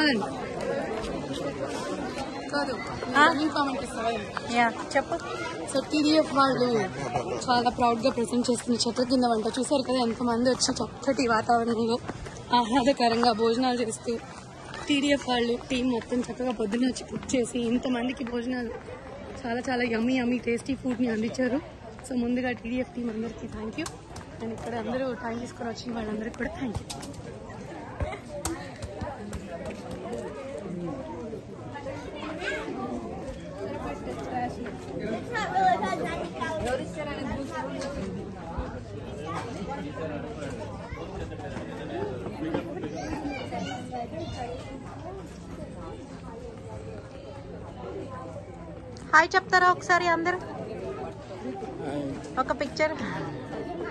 చెప్పాలండి కాదు కామెంట్ ఇస్తావా? చెప్పు. సో టీడీఎఫ్ వాళ్ళు చాలా ప్రౌడ్ గా ప్రెజెంట్ చేస్తున్న చెట్ల కింద వంట చూసారు కదా, ఎంతమంది వచ్చి చక్కటి వాతావరణంలో ఆహ్లాదకరంగా భోజనాలు చేస్తూ టీడీఎఫ్ వాళ్ళు టీం మొత్తం చక్కగా పొద్దున్న వచ్చి కుక్ చేసి ఇంతమందికి భోజనాలు చాలా చాలా యమ్మీ యమ్మీ టేస్టీ ఫుడ్ని అందించారు. సో ముందుగా టీడీఎఫ్ టీం అందరికీ థ్యాంక్ యూ. అండ్ ఇక్కడ అందరూ టైం తీసుకొని వచ్చిన వాళ్ళందరికీ కూడా థ్యాంక్ యూ. హాయ్ చెప్తారా ఒకసారి అందరు? ఒక పిక్చర్.